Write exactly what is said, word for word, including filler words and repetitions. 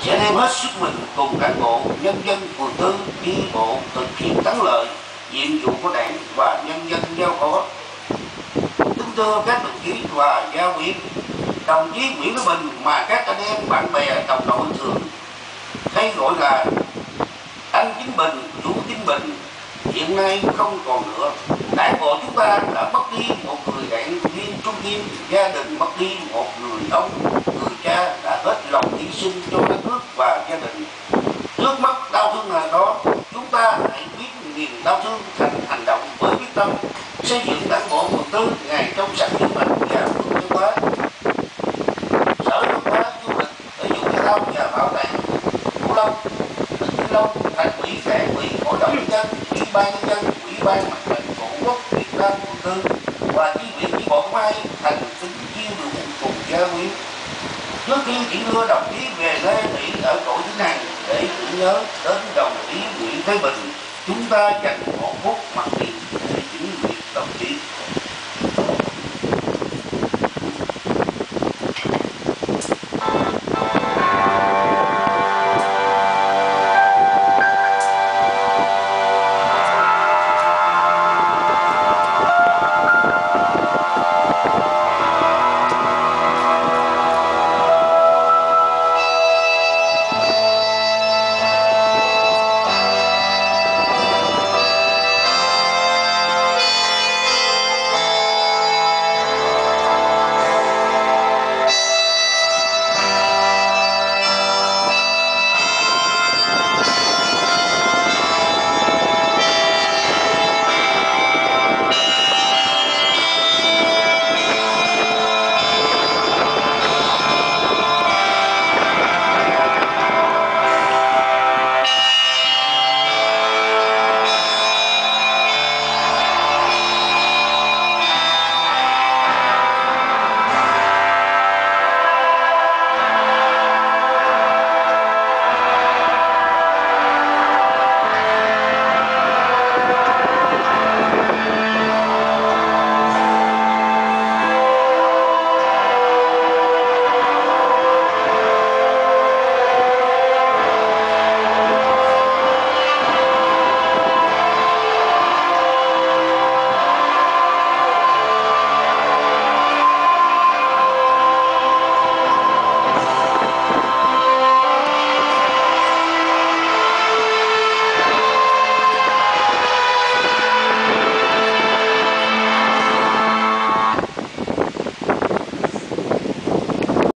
sẽ đem hết sức mình cùng cán bộ nhân dân phường Tư đi bộ thực hiện thắng lợi nhiệm vụ của Đảng và nhân dân giao phó. Kính thưa các đồng chí và gia quyến, đồng chí Nguyễn Đức Bình mà các anh em bạn bè đồng đội thường hay gọi là anh Chính Bình, chú Chính Bình, hiện nay không còn nữa. Đảng bộ chúng ta đã mất đi một người đảng viên trung kiên, gia đình mất đi một người ông, người cha đã hết lòng hy sinh cho đất nước và gia đình. Trước mắt đau thương là đó, chúng ta hãy biến niềm đau thương thành hành động với quyết tâm xây dựng đảng bộ phường Tư ngày trong sạch vững mạnh và vững văn hóa. Sở Văn hóa Du lịch, Thể dục Thể thao và Bảo tàng Cửu Long, tỉnh Vĩnh Long, Thành ủy, Đảng ủy, Hội đồng nhân dân, Ủy ban nhân dân, Ủy ban Mặt trận Tổ quốc Việt Nam phường Tư và chi viện chi bộ mai thành kính chiêu được cùng gia quyến. Trước khi chỉ đưa đồng chí về lễ nghỉ ở cõi thứ này để tưởng nhớ đến đồng chí Nguyễn Thế Bình, chúng ta dành một phút